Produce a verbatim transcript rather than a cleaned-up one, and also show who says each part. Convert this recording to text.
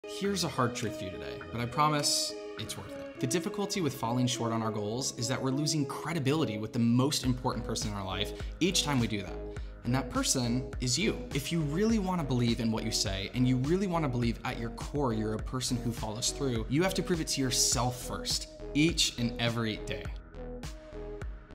Speaker 1: Here's a hard truth for you today, but I promise it's worth it. The difficulty with falling short on our goals is that we're losing credibility with the most important person in our life each time we do that. And that person is you. If you really want to believe in what you say, and you really want to believe at your core you're a person who follows through, you have to prove it to yourself first, each and every day.